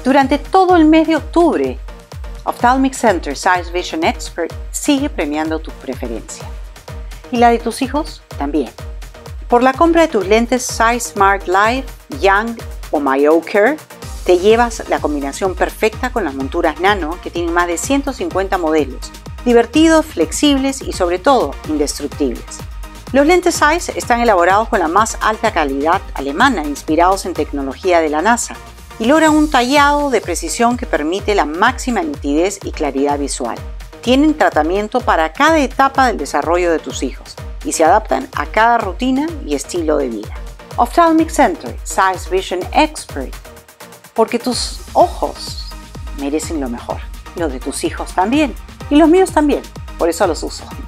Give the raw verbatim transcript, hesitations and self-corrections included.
Durante todo el mes de octubre, Ophthalmic Center Size Vision Expert sigue premiando tu preferencia. Y la de tus hijos también. Por la compra de tus lentes Size Smart Life, Young o MyOcare, te llevas la combinación perfecta con las monturas Nano que tienen más de ciento cincuenta modelos, divertidos, flexibles y sobre todo indestructibles. Los lentes Size están elaborados con la más alta calidad alemana, inspirados en tecnología de la NASA, y logran un tallado de precisión que permite la máxima nitidez y claridad visual. Tienen tratamiento para cada etapa del desarrollo de tus hijos y se adaptan a cada rutina y estilo de vida. Ophthalmic Center Size Vision Expert, porque tus ojos merecen lo mejor, los de tus hijos también y los míos también, por eso los uso.